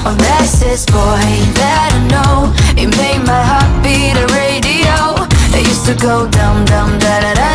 of Texas boy that I know. He made my heart beat a radio. It used to go dum dum da da da.